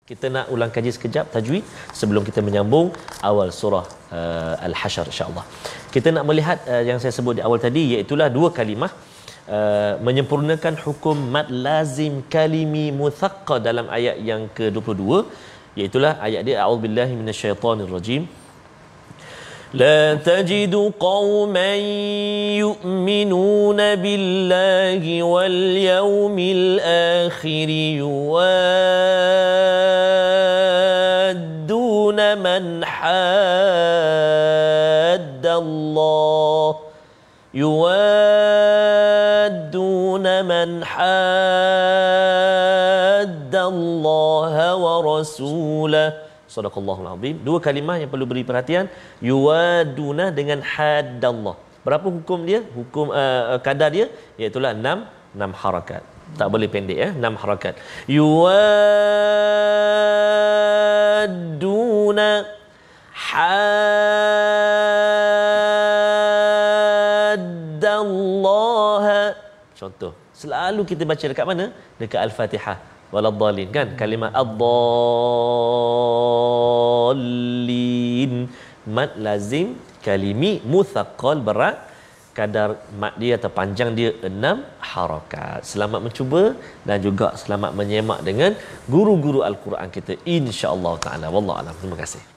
Kita nak ulang kaji sekejap tajwid sebelum kita menyambung awal surah Al-Hasyr insya-Allah. Kita nak melihat yang saya sebut di awal tadi, iaitulah dua kalimah menyempurnakan hukum mad lazim kalimi muthaqqal dalam ayat yang ke-22, iaitulah ayat dia a'udzubillahi minasyaitonirrajim. لا تجد قوما يؤمنون بالله واليوم الآخر يوادون من حاد الله ورسوله. Sadaqallahul azim. Dua kalimah yang perlu beri perhatian, yuwaduna dengan haddallah. Berapa hukum dia? Hukum kadar dia iaitu 6 harakat. Tak boleh pendek ya, 6 harakat. Yuwaduna haddallah. Contoh, selalu kita baca dekat mana? Dekat Al-Fatihah. Waladhdallin kan, kalimah ad-dallin, mad lazim kalimi muthaqqal, berat, kadar mad dia atau panjang dia 6 harakat. Selamat mencuba dan juga selamat menyemak dengan guru-guru Al-Quran kita insya-Allah taala. Wallahu a'lam. Terima kasih.